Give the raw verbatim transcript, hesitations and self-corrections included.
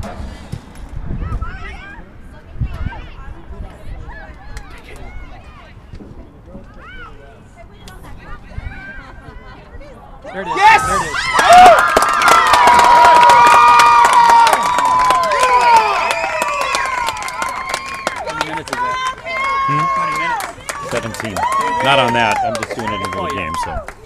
There it is. Yes! There it is. How many minutes is that? Hmm? twenty minutes. seventeen. Not on that. I'm just doing it in a little game, so.